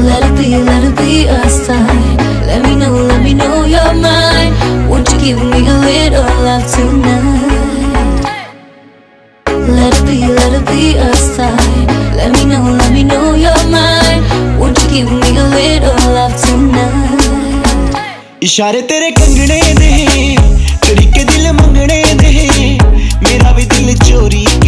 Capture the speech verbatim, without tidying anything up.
Let it be, let it be a sign. Let me know, let me know you're mine. Won't you give me a little love tonight? Let it be, let it be a sign. Let me know, let me know you're mine. Won't you give me a little love tonight? इशारे तेरे कंगने दे, तरीके दिल मंगने दे, मेरा भी दिल चोरी